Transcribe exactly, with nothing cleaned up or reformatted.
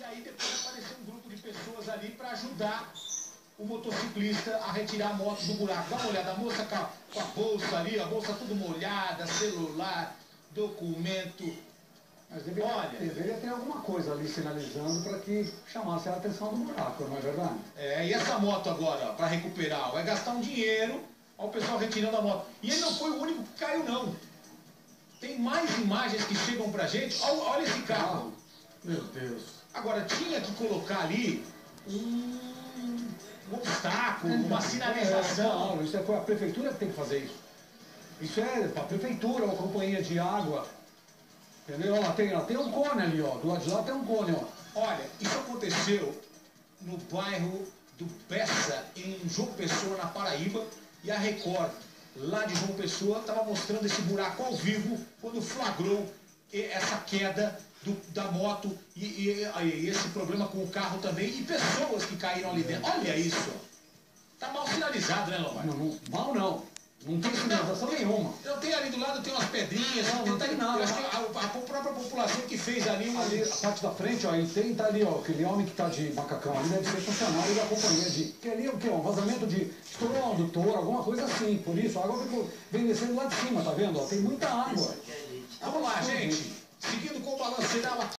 aí depois apareceu um grupo de pessoas ali para ajudar o motociclista a retirar a moto do buraco. Dá uma olhada, a moça com a, com a bolsa ali, a bolsa tudo molhada, celular, documento. Mas deveria, Olha, deveria ter alguma coisa ali sinalizando para que chamasse a atenção do buraco, não é verdade? É, e essa moto agora, para recuperar, vai gastar um dinheiro, ó, o pessoal retirando a moto. E ele não foi o único que caiu, não. Tem mais imagens que chegam pra gente. Olha, olha esse carro. Ah, meu Deus. Agora, tinha que colocar ali um, um obstáculo, Então, uma sinalização. É, não, isso é a prefeitura que tem que fazer isso. Isso é a prefeitura, a companhia de água. Entendeu? Ela tem, ela tem um cone ali, ó. Do lado de lá tem um cone, ó. Olha, isso aconteceu no bairro do Bessa, em João Pessoa, na Paraíba, e a Record, lá de João Pessoa, estava mostrando esse buraco ao vivo quando flagrou essa queda do, da moto e, e, e esse problema com o carro também, e pessoas que caíram ali dentro. Olha isso, tá mal sinalizado, né, Lombardi? Não, não, mal não. Não tem sinalização não, nenhuma. Não tem ali do lado, tem umas pedrinhas. Não, não tem nada. Eu acho que a, a própria população que fez ali... Um... Ali, a parte da frente, ó, e tem, tá ali, ó, aquele homem que tá de macacão ali deve ser funcionário da companhia de... Que ali é o quê? Um vazamento de estourou um adutor, alguma coisa assim. Por isso, a água vem, vem descendo lá de cima, tá vendo? Ó, tem muita água. Vamos lá, gente. Seguindo com o Balanço Geral aqui.